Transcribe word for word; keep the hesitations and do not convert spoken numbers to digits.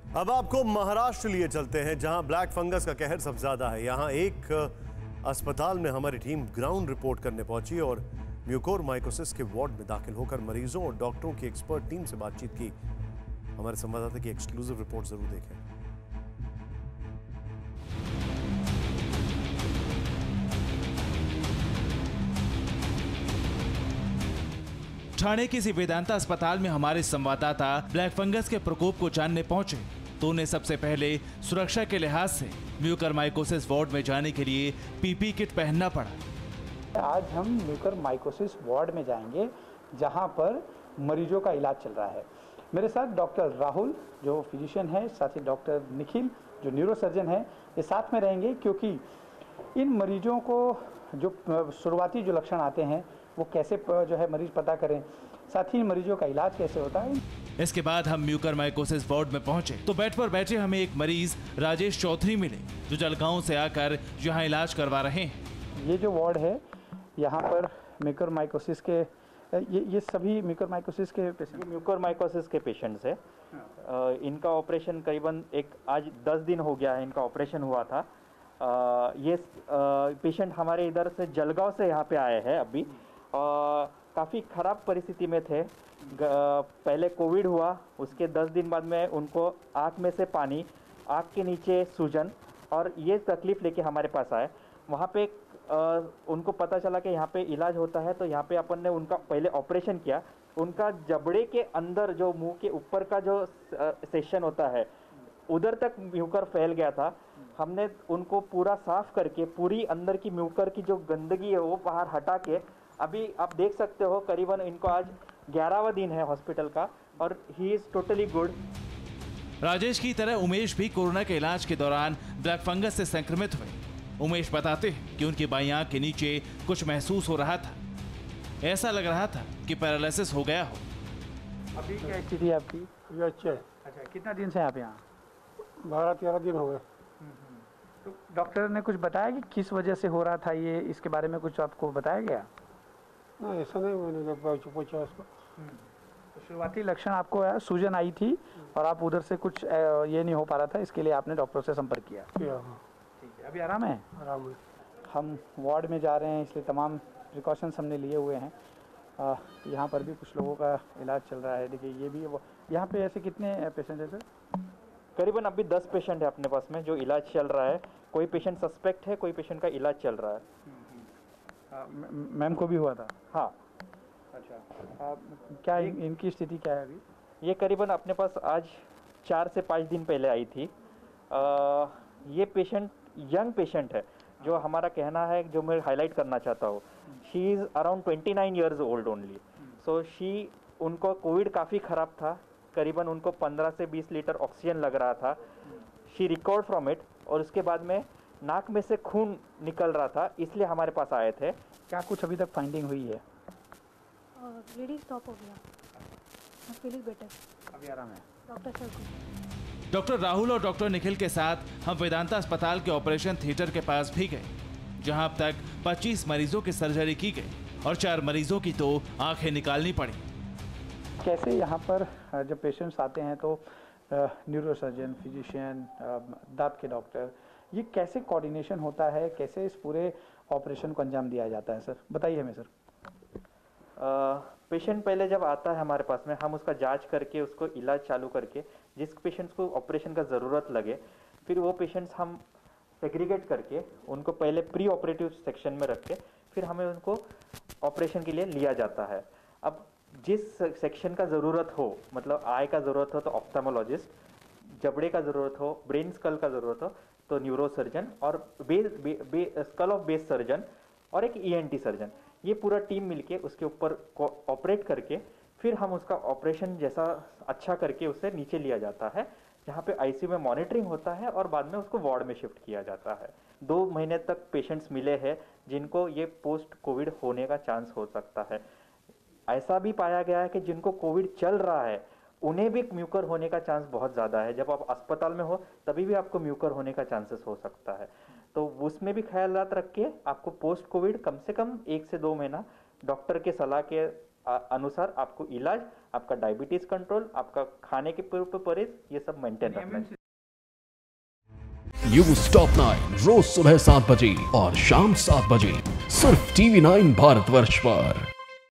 अब आपको महाराष्ट्र लिए चलते हैं, जहां ब्लैक फंगस का कहर सबसे ज्यादा है। यहां एक अस्पताल में हमारी टीम ग्राउंड रिपोर्ट करने पहुंची और म्यूकोरमाइकोसिस के वार्ड में दाखिल होकर मरीजों और डॉक्टरों की एक्सपर्ट टीम से बातचीत की। हमारे संवाददाता की एक्सक्लूसिव रिपोर्ट जरूर देखें। ठाणे के वेदांता अस्पताल में हमारे संवाददाता ब्लैक फंगस के प्रकोप को जानने पहुंचे तो उन्हें सबसे पहले सुरक्षा के लिहाज से म्यूकोरमाइकोसिस वार्ड में जाने के लिए पीपी किट पहनना पड़ा। आज हम म्यूकोरमाइकोसिस वार्ड में जाएंगे, जहां पर मरीजों का इलाज चल रहा है। मेरे साथ डॉक्टर राहुल जो फिजिशियन है, साथ ही डॉक्टर निखिल जो न्यूरोसर्जन है, ये साथ में रहेंगे, क्योंकि इन मरीजों को जो शुरुआती जो लक्षण आते हैं वो कैसे जो है मरीज पता करें, साथ ही मरीजों का इलाज कैसे होता है। इसके बाद हम म्यूकोरमाइकोसिस वार्ड में पहुंचे तो बेड पर बैठे हमें एक मरीज राजेश चौधरी मिले, जो जलगांव से आकर यहाँ इलाज करवा रहे हैं। ये जो वार्ड है, यहाँ पर म्यूकोरमाइकोसिस के ये ये सभी म्यूकोरमाइकोसिस के पेशेंट म्यूकोरमाइकोसिस के पेशेंट्स है। हाँ। इनका ऑपरेशन करीबन एक आज दस दिन हो गया है, इनका ऑपरेशन हुआ था। आ, ये पेशेंट हमारे इधर से जलगांव से यहाँ पे आए हैं अभी। काफ़ी ख़राब परिस्थिति में थे। पहले कोविड हुआ, उसके दस दिन बाद में उनको आँख में से पानी, आँख के नीचे सूजन और ये तकलीफ़ लेके हमारे पास आए। वहाँ पे आ, उनको पता चला कि यहाँ पे इलाज होता है, तो यहाँ पे अपन ने उनका पहले ऑपरेशन किया। उनका जबड़े के अंदर जो मुंह के ऊपर का जो सेक्शन होता है, उधर तक म्यूकर फैल गया था। हमने उनको पूरा साफ करके पूरी अंदर की म्यूकर की जो गंदगी है वो बाहर हटा के अभी आप देख सकते हो करीबन इनको आज ग्यारहवां दिन है हॉस्पिटल का और he is totally good. Rajesh की तरह उमेश भी कोरोना के इलाज के दौरान ब्लैक फंगस से संक्रमित हुए। उमेश बताते हैं कि उनकी बाईं आंख के नीचे कुछ महसूस हो रहा था, ऐसा लग रहा था कि पैरालिसिस हो गया हो। अभी क्या स्थिति है आपकी? ये अच्छे। अच्छा, कितना दिन से आप यहाँ? बारह तेरह दिन हो गए। तो डॉक्टर ने कुछ बताया कि किस वजह से हो रहा था ये, इसके बारे में कुछ आपको बताया गया? नहीं, ऐसा नहीं, मैंने पूछा उसको। तो शुरुआती लक्षण आपको आया, सूजन आई थी और आप उधर से कुछ ये नहीं हो पा रहा था, इसके लिए आपने डॉक्टर से संपर्क किया। ठीक है, अभी आराम है? आराम है। हम वार्ड में जा रहे हैं, इसलिए तमाम प्रिकॉशंस हमने लिए हुए हैं। यहाँ पर भी कुछ लोगों का इलाज चल रहा है। देखिए ये भी, यहाँ पे ऐसे कितने पेशेंट हैं सर? करीबन अभी दस पेशेंट है अपने पास में जो इलाज चल रहा है। कोई पेशेंट सस्पेक्ट है, कोई पेशेंट का इलाज चल रहा है। मैम को भी हुआ था? हाँ। अच्छा, आ, क्या इन, इनकी स्थिति क्या है अभी? ये करीबन अपने पास आज चार से पाँच दिन पहले आई थी। आ, ये पेशेंट यंग पेशेंट है, जो हमारा कहना है, जो मैं हाईलाइट करना चाहता हूँ। She is around twenty nine years old only. So she, उनको कोविड काफ़ी ख़राब था, करीबन उनको पंद्रह से बीस लीटर ऑक्सीजन लग रहा था। शी रिकवर्ड फ्रॉम इट और उसके बाद में नाक में से खून निकल रहा था, इसलिए हमारे पास आए थे। क्या कुछ अभी तक फाइंडिंग हुई है? ब्लीडिंग स्टॉप हो गया, फीलिंग बेटर, अभी आराम है। डॉक्टर सर को डॉक्टर राहुल और डॉक्टर निखिल के साथ हम वेदांता अस्पताल के ऑपरेशन थिएटर के पास भी गए, जहां अब तक पच्चीस मरीजों की सर्जरी की गई और चार मरीजों की तो आंखें निकालनी पड़ी। कैसे यहाँ पर जब पेशेंट्स आते हैं तो न्यूरोसर्जन, फिजिशियन, दांत के डॉक्टर, ये कैसे कोऑर्डिनेशन होता है, कैसे इस पूरे ऑपरेशन को अंजाम दिया जाता है सर? बताइए हमें सर। पेशेंट पहले जब आता है हमारे पास में, हम उसका जांच करके उसको इलाज चालू करके, जिस पेशेंट्स को ऑपरेशन का ज़रूरत लगे, फिर वो पेशेंट्स हम सेग्रीगेट करके उनको पहले प्री ऑपरेटिव सेक्शन में रख के फिर हमें उनको ऑपरेशन के लिए लिया जाता है। अब जिस सेक्शन का ज़रूरत हो, मतलब आई का ज़रूरत हो तो ऑप्थेमोलॉजिस्ट, जबड़े का ज़रूरत हो, ब्रेन स्कल का ज़रूरत हो तो न्यूरोसर्जन और बे, बे, बे, स्कल ऑफ बेस सर्जन और एक ईएनटी सर्जन, ये पूरा टीम मिलके उसके ऊपर ऑपरेट करके फिर हम उसका ऑपरेशन जैसा अच्छा करके उसे नीचे लिया जाता है, जहाँ पे आईसीयू में मॉनिटरिंग होता है और बाद में उसको वार्ड में शिफ्ट किया जाता है। दो महीने तक पेशेंट्स मिले हैं जिनको ये पोस्ट कोविड होने का चांस हो सकता है। ऐसा भी पाया गया है कि जिनको कोविड चल रहा है उन्हें भी म्यूकर होने का चांस बहुत ज़्यादा है। जब आप अस्पताल में हो तभी भी आपको म्यूकर होने का चांसेस हो सकता है, तो उसमें भी ख्यालात रख के आपको पोस्ट कोविड कम से कम एक से दो महीना डॉक्टर के सलाह के अनुसार आपको इलाज आपका डायबिटीज कंट्रोल, आपका खाने के पूर्व परहेज, ये सब मेंटेन रखना है। न्यूज टॉप नाइन रोज सुबह सात बजे और शाम सात बजे सिर्फ टीवी नाइन भारतवर्ष पर।